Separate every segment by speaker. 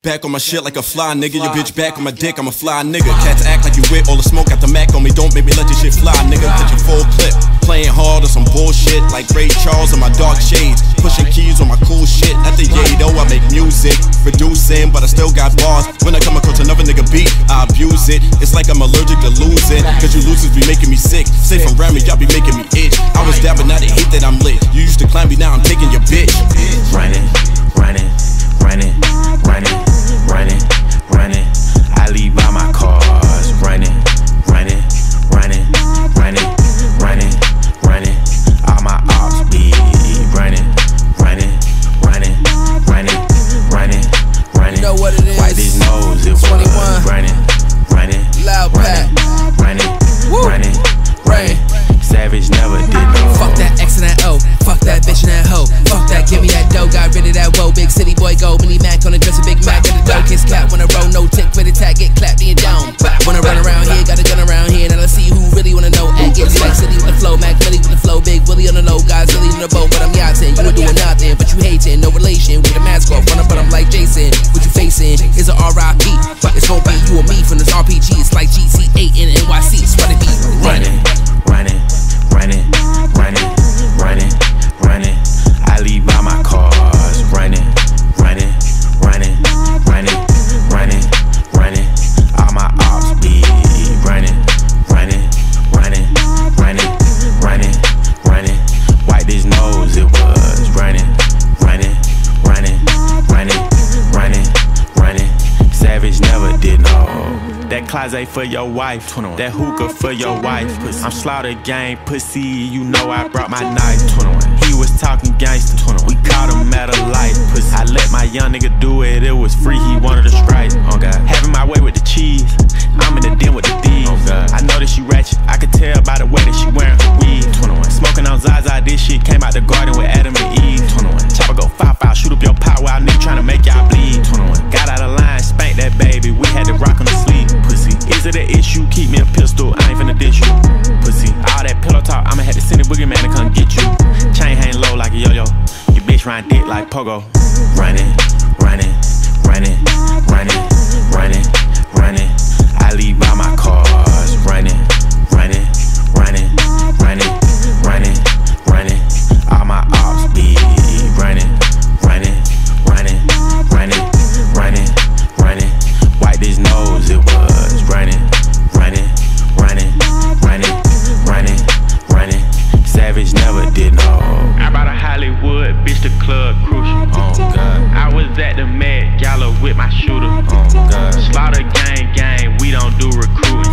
Speaker 1: Back on my shit like a fly nigga. Your bitch back on my dick, I'm a fly nigga. Cats act like you with all the smoke got the Mac on me. Don't make me let this shit fly, nigga. Get your full clip. Playing hard on some bullshit like Ray Charles in my dark shades. Pushing keys on my cool shit. At the Yado, I make music. Producing, but I still got bars. When I come across another nigga beat, I abuse it. It's like I'm allergic to losing. Cause you losers be making me sick. Safe around me, y'all be making me itch. I was down, but now they hate that I'm lit. You used to climb me, now I'm taking your bitch.
Speaker 2: Running, running, running, running, running, running. I leave by my cars. Running, running, running, running, running, running. All my ops be running, running, running, running, running, running.
Speaker 3: You know what it is.
Speaker 2: Wipe his nose, it was
Speaker 3: 21.
Speaker 2: running, running,
Speaker 3: Loud
Speaker 2: running,
Speaker 3: pack.
Speaker 2: running,
Speaker 3: Woo.
Speaker 2: running, running. Savage never did no.
Speaker 3: Fuck that X and that O, fuck that bitch and that hoe. Fuck that, give me that dough, got rid of that woe. Big city boy go, mini Mac on the dress, a Big Mac in the dough. Kiss cap when I roll, no tick for the tag, get clapped in down. Wanna run around here, got a gun around here, now let's see who really wanna know. Act Gilly like City with the flow, Mac Billy with the flow, Big Willie on the low, guys really in the boat, but I'm yachting. You ain't doing nothing, but you hating, no relation with the mask off. Run up, but I'm like Jason, what you facing is a R.I.P. It's gon' be you or me from this RPG, it's like GC8 in NYC, it's what it be.
Speaker 2: Running, running, running, running, running, running. I leave by my cars. Running, running, running, running, running, running. All my ops be running, running, running, running, running, running. Wipe his nose, it was running, running, running, running, running, running. Savage never did no. That closet for your wife, that hookah for your wife. I'm Slaughter Gang pussy, you know I brought my knife. He was talking gangster, we caught him at a light. I let my young nigga do it, it was free, he wanted a strike. Oh God. Having my way with the cheese, I'm in the den with the thieves. Oh God. I know that she ratchet, I could tell by the way that she wearing her weed. Smoking on Zaza, this shit came out the garden with Adam and Eve. Chopper go 5-5, shoot up your pot while nigga tryna make y'all bleed. Got out of line, spanked that baby, we had to rock on the sleeve. Pussy, is it an issue? Keep me a pistol, I ain't finna dish you. Pussy, all that pillow talk, I'ma have to send a boogeyman to come get you. Chain hang low like a yo-yo, your bitch ride dick like pogo. Running, running, running, running, running, running. I leave by my cars. Running, running, running, running, running, running. All my ops be running, running, running, running, running, running. Wipe his nose, it was running, running, running, running, running, running. Savage never did no. I bought a Hollywood, bitch, the club crucial. Oh God. I was at the Met Gala with my shooter. Oh God. Slaughter gang, gang, we don't do recruiting.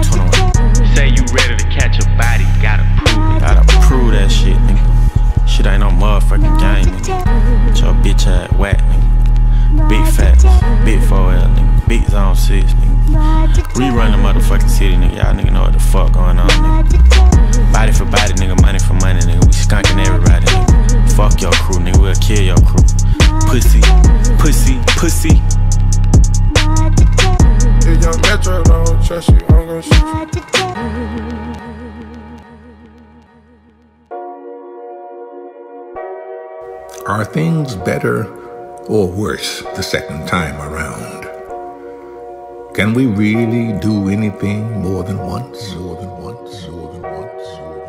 Speaker 2: Say you ready to catch a body, gotta prove it. Gotta prove that shit, nigga. Shit ain't no motherfucking game, nigga. With your bitch ass whack, nigga. Big facts, big 4L, nigga. Big zone 6, nigga. Rerun the motherfucking city, nigga. Y'all nigga know what the fuck going on, nigga. Body for body, nigga. Money for money, nigga. We skunking everybody, nigga. Fuck your crew, nigga. We'll kill your crew. Pussy, pussy, pussy.
Speaker 4: If young Metro don't trust you, I'm gonna shoot you.
Speaker 5: Are things better or worse the second time around? Can we really do anything more than once? More than once? More than once?